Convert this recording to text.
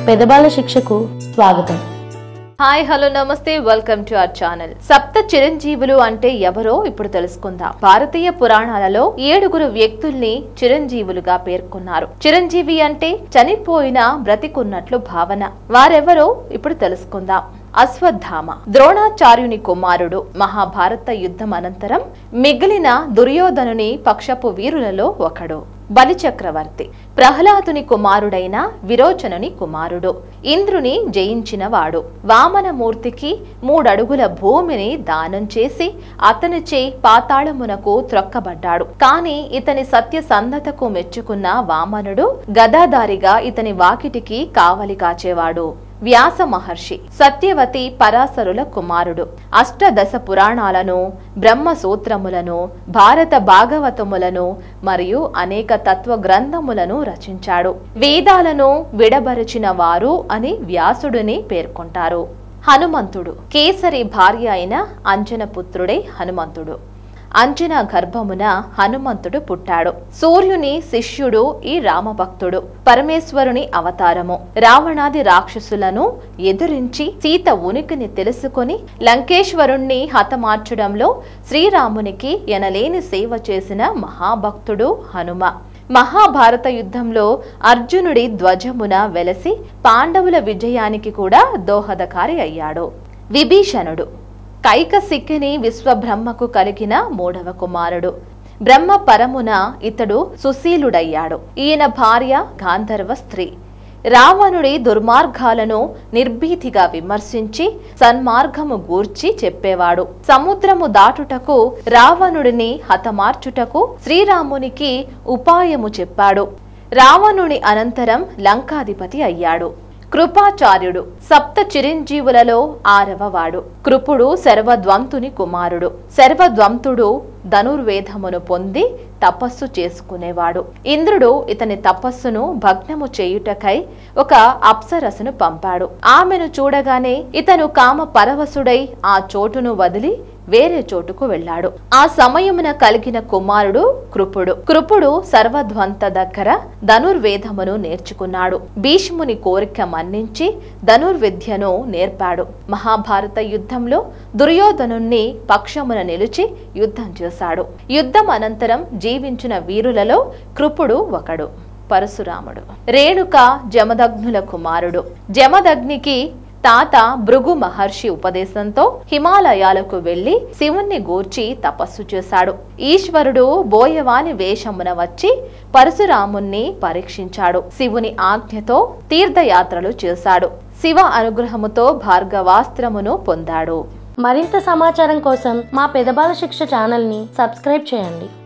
పెదబాల శిక్షకు స్వాగతం. Hi hello నమస్తే, వెల్కమ్ టు అవర్ ఛానల్. సప్త చిరంజీవులు అంటే ఎవరో ఇప్పుడు తెలుసుకుందాం. భారతీయ పురాణాలలో 7 వ్యక్తుల్ని చిరంజీవులుగా పేర్కొన్నారు. చిరంజీవి అంటే చనిపోయిన బ్రతికున్నట్లు భావన. వారెవరో ఇప్పుడు తెలుసుకుందాం. అశ్వత్థామ ద్రోణాచార్యుని కుమారుడు. మహాభారత యుద్ధం అనంతరం మిగిలిన దుర్యోధనుని పక్షపు వీరులలో ఒకడు. బలిచక్రవర్తి ప్రహ్లాదుని కుమారుడైన విరోచనుని కుమారుడు. ఇంద్రుని జయించినవాడు. వామనమూర్తికి 3 అడుగుల భూమిని దానం చేసి అతనిచే పాతాళమునకు త్రొక్కబడ్డాడు. కాని ఇతని సత్యసంధతకు మెచ్చుకున్న వామనుడు గదాదారిగా ఇతని వాకిటికి కావలి కాచేవాడు. వ్యాస మహర్షి సత్యవతి పరాశరుల కుమారుడు. అష్టదశ పురాణాలను, బ్రహ్మసూత్రములను, భారత భాగవతములను మరియు అనేక తత్వ గ్రంథములను రచించాడు. వేదాలను విడబరచిన వారు అని వ్యాసుడిని పేర్కొంటారు. హనుమంతుడు కేసరి భార్య అయిన అంజనపుత్రుడే హనుమంతుడు. అంజన గర్భమున హనుమంతుడు పుట్టాడు. సూర్యుని శిష్యుడు ఈ రామభక్తుడు. పరమేశ్వరుని అవతారము. రావణాది రాక్షసులను ఎదురించి సీత ఉనికిని తెలుసుకొని లంకేశ్వరుణ్ణి హతమార్చడంలో శ్రీరామునికి ఎనలేని సేవ చేసిన మహాభక్తుడు హనుమ. మహాభారత యుద్ధంలో అర్జునుడి ధ్వజమున వెలసి పాండవుల విజయానికి కూడా దోహదకారి అయ్యాడు. విభీషణుడు కైకసిక్కిని విశ్వబ్రహ్మకు కలిగిన 3వ కుమారుడు. బ్రహ్మ పరమున ఇతడు సుశీలుడయ్యాడు. ఈయన భార్య గాంధర్వ స్త్రీ. రావణుడి దుర్మార్గాలను నిర్భీతిగా విమర్శించి సన్మార్గము గూర్చి చెప్పేవాడు. సముద్రము దాటుటకు రావణుడిని హతమార్చుటకు శ్రీరామునికి ఉపాయము చెప్పాడు. రావణుని అనంతరం లంకాధిపతి అయ్యాడు. కృపాచార్యుడు సప్త చిరంజీవులలో 6వ వాడు. కృపుడు శర్వద్వంతుని కుమారుడు. శర్వద్వంతుడు ధనుర్వేదమును పొంది తపస్సు చేసుకునేవాడు. ఇంద్రుడు ఇతని తపస్సును భగ్నము చేయుటకై ఒక అప్సరసను పంపాడు. ఆమెను చూడగానే ఇతను కామ పరవశుడై ఆ చోటును వదిలి వేరే చోటుకు వెళ్ళాడు. ఆ సమయమున కలిగిన కుమారుడు కృపుడు. కృపుడు సర్వధ్వంత దగ్గర ధనుర్వేదమును నేర్చుకున్నాడు. భీష్ముని కోరిక మన్నించి ధనుర్విద్యను నేర్పాడు. మహాభారత యుద్ధంలో దుర్యోధనుణ్ణి పక్షమున నిలిచి యుద్ధం చేశాడు. యుద్ధం అనంతరం జీవించిన వీరులలో కృపుడు ఒకడు. పరశురాముడు రేణుక జమదగ్నుల కుమారుడు. జమదగ్నికి తాత భృగు మహర్షి ఉపదేశంతో హిమాలయాలకు వెళ్లి శివుణ్ణి గూర్చి తపస్సు చేశాడు. ఈశ్వరుడు బోయవాని వేషమున వచ్చి పరశురాముణ్ణి పరీక్షించాడు. శివుని ఆజ్ఞతో తీర్థయాత్రలు చేశాడు. శివ అనుగ్రహముతో భార్గవాస్త్రమును పొందాడు. మరింత సమాచారం కోసం మా పెదబాల శిక్ష ఛానల్ని సబ్స్క్రైబ్ చేయండి.